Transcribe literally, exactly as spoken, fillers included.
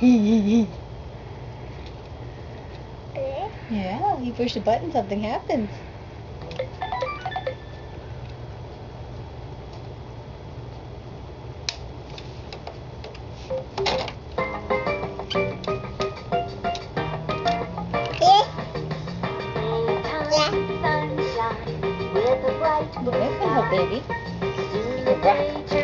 Yeah, you push a button, something happens. Look, that's gonna help, baby. You can rock.